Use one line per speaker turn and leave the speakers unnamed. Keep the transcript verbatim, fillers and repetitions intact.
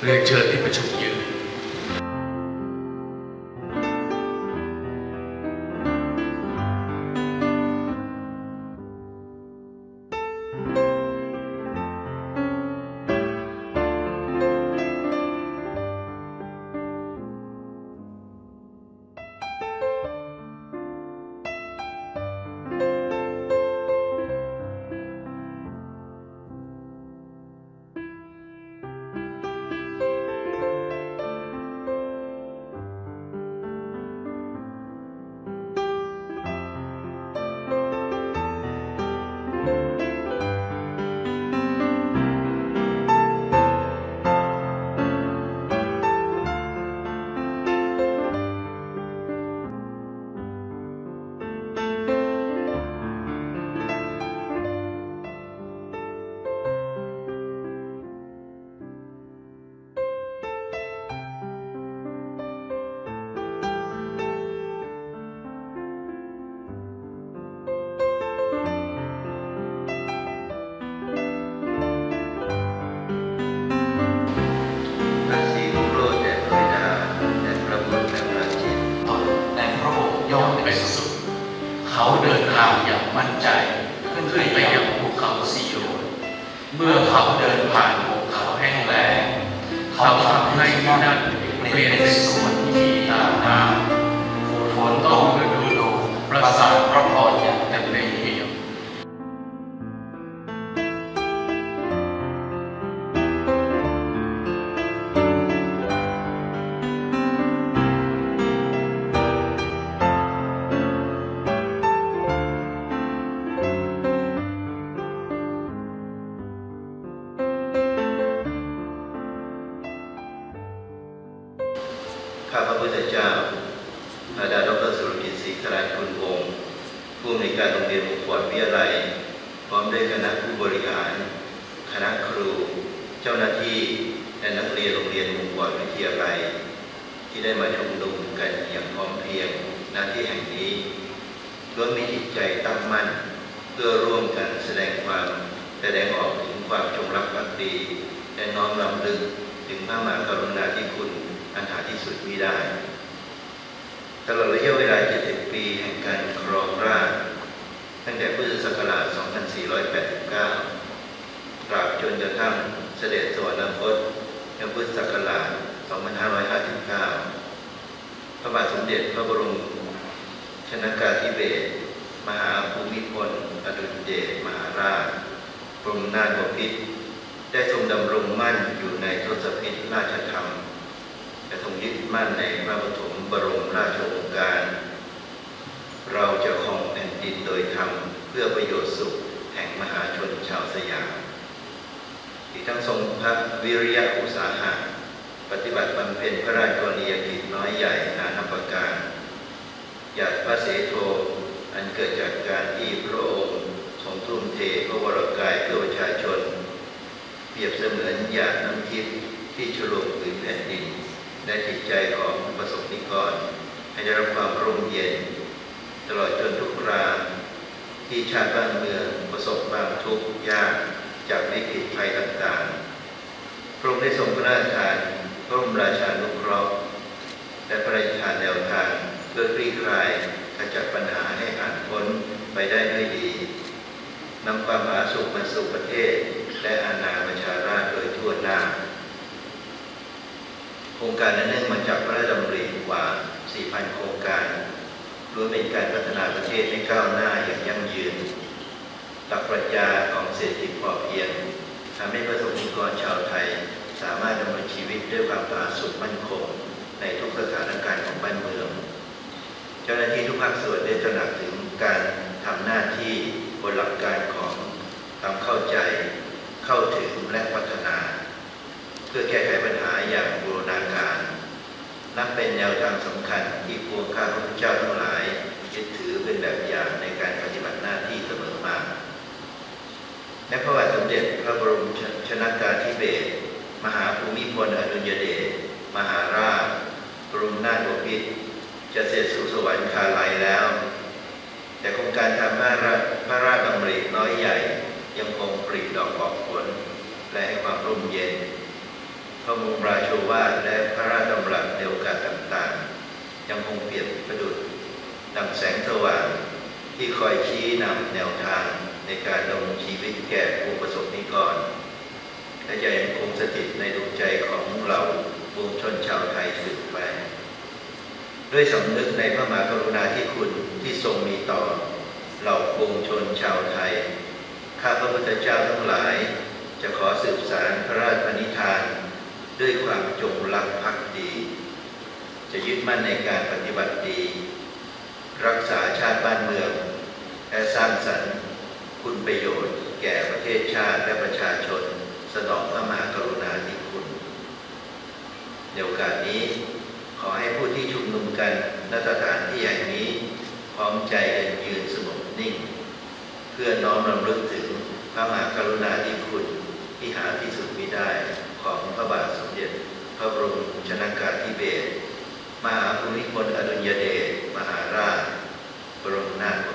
เรียนเชิญที่ประชุมยืนเขาเดินทางอย่างมั่นใจขึ้นไปยังภูเขาซีโยนเมื่อเขาเดินผ่านภูเขาแห้งแล้งเขาทำให้ที่นั่นเปลี่ยนเป็นสวนที่ตาน้ำฝนตกฤดูดูประสาทพระพรอย่างเต็มเปี่ยม
ข้าพระพุทธเจ้าอาจารย์ดร.สุรกิจ ศรีธารคุณวงศ์ผู้อำนวยการโรงเรียนมุขวัญวิทยาลัยพร้อมด้วยคณะผู้บริหารคณะครูเจ้าหน้าที่และนักเรียนโรงเรียนมุขวัญวิทยาลัยที่ได้มาชุมนุมกันอย่างพร้อมเพรียงณที่แห่งนี้ล้วนมีจิตใจตั้งมั่นเพื่อร่วมกันแสดงความแสดงออกถึงความจงรักภักดีและน้อมรำลึกถึงพระมหากรุณาธิคุณอันหาที่สุดมิได้ตลอดระยะเวลาเจ็ดสิบปีแห่งการครองราชย์ตั้งแต่พุทธศักราชสองพันสี่ร้อยแปดสิบเก้าตราบจนกระทั่งเสด็จสวรรคตในพุทธศักราชสองพันห้าร้อยห้าสิบเก้าพระบาทสมเด็จพระบรมชนกาธิเบศรมหาภูมิพลอดุลยเดชมหาราชบรมนาถบพิตรได้ทรงดำรงมั่นอยู่ในทศพิธราชธรรมและทรงยึดมั่นในพระปฐมบรมราชโองการเราจะครองแผ่นดินโดยธรรมเพื่อประโยชน์สุขแห่งมหาชนชาวสยามอีกทั้งทรงพระวิริยะอุตสาหะปฏิบัติบำเพ็ญพระราชกรณียกิจน้อยใหญ่นานาประการหยาดพระเสโทอันเกิดจากการที่พระองค์ทรงทุ่มเทพระวรกายเพื่อประชาชนเปรียบเสมือนหยาดน้ำทิพย์ที่ฉลกผืนแผ่นดินและจิตใจของประสบนิกรให้ได้รับความร่มเย็นตลอดจนทุกคราที่ชาติบ้านเมืองประสบความทุกข์ยากจากวิกฤตภัยต่างๆพระองค์ได้ทรงพระราชทานพระบรมราชานุเคราะห์และพระราชทานแนวทางเพื่อคลี่คลายขจัดปัญหาให้ผ่านพ้นไปได้ด้วยดีนำความผาสุกมาสู่ประเทศและอาณาประชาราษฎร์โดยทั่วหน้าโครงการนั้นเนื่องมาจากพระราชดำริกว่า สี่พัน โครงการล้วนเป็นการพัฒนาประเทศให้ก้าวหน้าอย่างยั่งยืนหลักปรัชญาของเศรษฐกิจพอเพียงทำให้ประสบนิกรชาวไทยสามารถดำเนินชีวิตด้วยความผาสุกมั่นคงในทุกสถานการณ์ของบ้านเมืองเจ้าหน้าที่ทุกภาคส่วนได้ตระหนักถึงการทำหน้าที่บนหลักการของความเข้าใจเข้าถึงและพัฒนาเพื่อแก้ไขปัญหาอย่างบูรณาการนับเป็นแนวทางสำคัญที่พวกข้าพระเจ้าทั้งหลายยึดถือเป็นแบบอย่างในการปฏิบัติหน้าที่เสมอมาและพระบาทสมเด็จพระบรมชนกาธิเบศรมหาภูมิพลอดุลยเดชมหาราชบรมนาถบพิตรจะเสด็จสู่สวรรคาลัยแล้วแต่โครงการทำพระราชพระราชดำริน้อยใหญ่ยังคงปลีดอกออกผลและให้ความร่มเย็นพระบรมราโชวาทและพระราชดำรัสในโอกาสต่างๆยังคงเปรียบประดุจดังแสงสว่างที่คอยชี้นำแนวทางในการดำรงชีวิตแก่ผู้ประสบนิกรและจะยังคงสถิตในดวงใจของเราปวงชนชาวไทยสืบไปด้วยสำนึกในพระมหากรุณาธิคุณที่ทรงมีต่อเหล่าปวงชนชาวไทยข้าพระพุทธเจ้าทั้งหลายจะขอสืบสานพระราชปณิธานด้วยความจงรักภักดีจะยึดมั่นในการปฏิบัติดีรักษาชาติบ้านเมืองและสร้างสรรค์คุณประโยชน์แก่ประเทศชาติและประชาชนสนองพระมหากรุณาธิคุณในโอกาสนี้ขอให้ผู้ที่ชุมนุมกันณสถานที่แห่งนี้พร้อมใจกันยืนสงบนิ่งเพื่อน้อมรำลึกถึงพระมหากรุณาธิคุณที่หาที่สุดมิได้ของพระบาทสมเด็จพระบรมชนกาธิเบศรมหาภูมิพลอดุลยเดชมหาราชบรมนาถบ